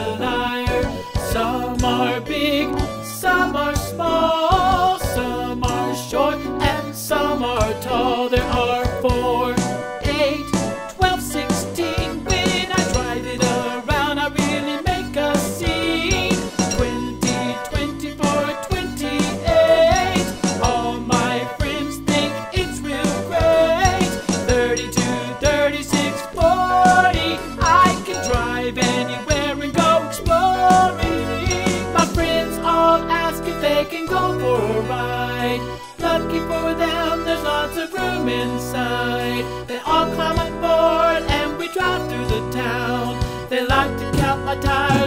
a liar. Some are big, some are small, some are short and some are tall. There are 4, 8, 12, 16. When I drive it around, I really make a scene. 20, 24, 28. All my friends think it's real great. 32, 36, 40. I can drive anywhere and go exploring. My friends all ask if they can go for a ride. Lucky for them, there's lots of room inside. They all climb on board and we drive through the town. They like to count my tires.